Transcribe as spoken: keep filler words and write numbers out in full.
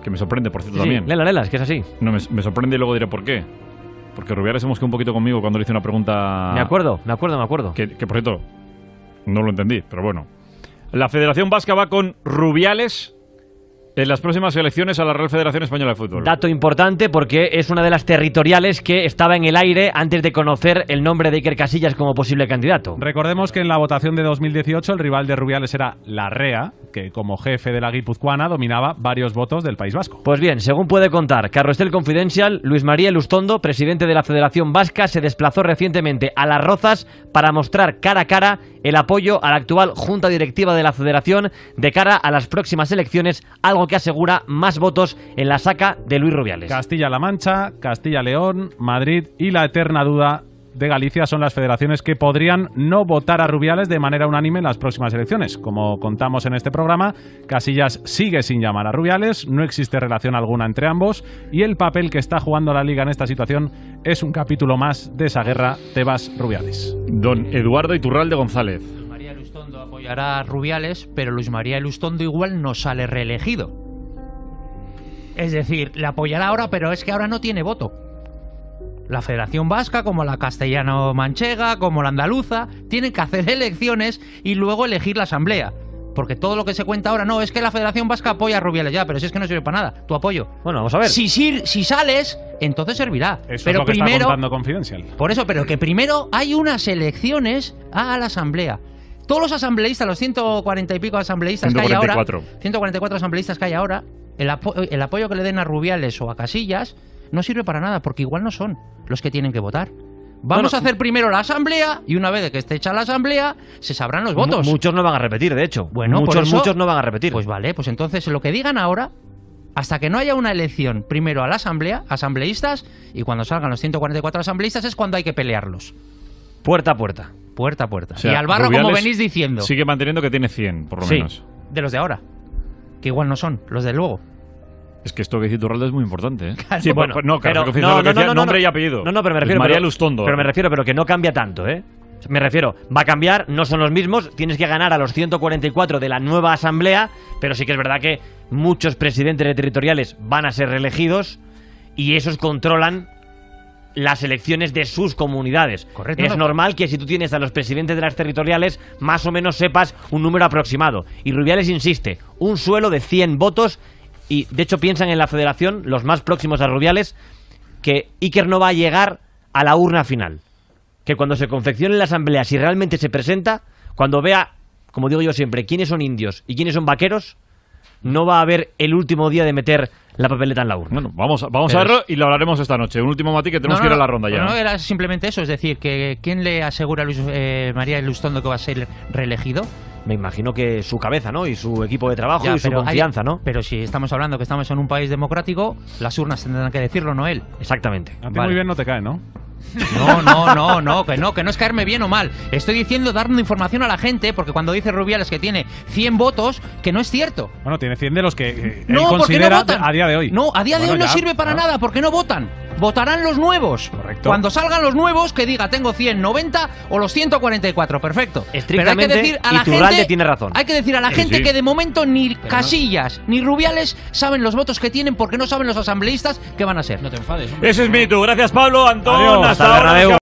que me sorprende, por cierto, Sí, también. Lela, lela, es que es así. No, me, me sorprende y luego diré por qué. Porque Rubiales se mosqueó un poquito conmigo cuando le hice una pregunta... Me acuerdo, me acuerdo, me acuerdo. Que, que por cierto, no lo entendí, pero bueno. La Federación Vasca va con Rubiales en las próximas elecciones a la Real Federación Española de Fútbol. Dato importante porque es una de las territoriales que estaba en el aire antes de conocer el nombre de Iker Casillas como posible candidato. Recordemos que en la votación de dos mil dieciocho el rival de Rubiales era Larrea, que como jefe de la guipuzcoana dominaba varios votos del País Vasco. Pues bien, según puede contar Carrusel Confidencial, Luis María Elustondo, presidente de la Federación Vasca, se desplazó recientemente a Las Rozas para mostrar cara a cara el apoyo a la actual Junta Directiva de la Federación de cara a las próximas elecciones, algo que asegura más votos en la saca de Luis Rubiales. Castilla-La Mancha, Castilla-León, Madrid y la eterna duda de Galicia son las federaciones que podrían no votar a Rubiales de manera unánime en las próximas elecciones. Como contamos en este programa, Casillas sigue sin llamar a Rubiales, no existe relación alguna entre ambos y el papel que está jugando la Liga en esta situación es un capítulo más de esa guerra Tebas-Rubiales. Don Eduardo Iturralde González. Luis María Elustondo apoyará a Rubiales, pero Luis María Elustondo igual no sale reelegido. Es decir, le apoyará ahora, pero es que ahora no tiene voto. La Federación Vasca, como la castellano-manchega, como la andaluza, tienen que hacer elecciones y luego elegir la asamblea. Porque todo lo que se cuenta ahora, no, es que la Federación Vasca apoya a Rubiales ya, pero si es que no sirve para nada, tu apoyo. Bueno, vamos a ver. Si, si, si sales, entonces servirá. Eso pero es lo que primero, está contando Confidencial. Por eso, pero que primero hay unas elecciones a la asamblea. Todos los asambleístas, los ciento cuarenta y pico asambleístas ciento cuarenta y cuatro. que hay ahora, ciento cuarenta y cuatro asambleístas que hay ahora, el, apo el apoyo que le den a Rubiales o a Casillas no sirve para nada, porque igual no son los que tienen que votar. Vamos Bueno, a hacer primero la asamblea y una vez de que esté hecha la asamblea, se sabrán los votos. Mu- muchos no van a repetir, de hecho. Bueno, por muchos, eso- muchos no van a repetir. Pues vale, pues entonces lo que digan ahora, hasta que no haya una elección primero a la asamblea, asambleístas, y cuando salgan los ciento cuarenta y cuatro asambleístas es cuando hay que pelearlos. Puerta a puerta. Puerta a puerta. O sea, y al barro, como Rubiales venís diciendo, sigue manteniendo que tiene cien, por lo Sí. menos. de los de ahora, que igual no son, los de luego. Es que esto que dice Iturralde es muy importante, ¿eh? Claro. Sí, Bueno, pues, no, claro, pero- que no, lo que no, decía, no, no, nombre no. y apellido. No, no, pero me Luis refiero... María pero, Elustondo. pero me refiero, pero que no cambia tanto, ¿eh? Me refiero, va a cambiar, no son los mismos, tienes que ganar a los ciento cuarenta y cuatro de la nueva asamblea, pero sí que es verdad que muchos presidentes de territoriales van a ser reelegidos y esos controlan las elecciones de sus comunidades. Correcto. Es No. normal que si tú tienes a los presidentes de las territoriales, más o menos sepas un número aproximado. Y Rubiales insiste, un suelo de cien votos, y de hecho piensan en la federación, los más próximos a Rubiales, que Iker no va a llegar a la urna final. Que cuando se confeccione la asamblea, si realmente se presenta, cuando vea, como digo yo siempre, quiénes son indios y quiénes son vaqueros, no va a haber el último día de meter la papeleta en la urna. Bueno, vamos, a- vamos Pero a verlo y lo hablaremos esta noche. Un último matiz que tenemos No, que ir no, a la ronda ya. No, no, era simplemente eso, es decir, que ¿quién le asegura a Luis eh, María Elustondo que va a ser reelegido? Me imagino que su cabeza, ¿no? Y su equipo de trabajo Ya, y su pero hay- confianza, ¿no? Pero si estamos hablando que estamos en un país democrático, las urnas tendrán que decirlo, no él. Exactamente. A ti Vale. muy bien no te cae, ¿no? No, no, no, no, que no, que no es caerme bien o mal. Estoy diciendo dando información a la gente, porque cuando dice Rubiales que tiene cien votos, que no es cierto. Bueno, tiene cien de los que eh, él No, porque no considera votan. a día de hoy. No, a día de Bueno, hoy no ya, sirve para ¿no? nada, porque no votan. Votarán los nuevos. Correcto. Cuando salgan los nuevos, que diga tengo cien, noventa o los ciento cuarenta y cuatro. Perfecto. Pero hay que Estrictamente, decir a la Iturralde gente, tiene razón. Hay que decir a la Sí, gente sí. que de momento ni Casillas ni Rubiales saben los votos que tienen porque no saben los asambleístas que van a ser. No te enfades, hombre. Ese es Mitu. Gracias, Pablo, Antón. Adiós. Hasta Hasta el ahora. Bernabéu.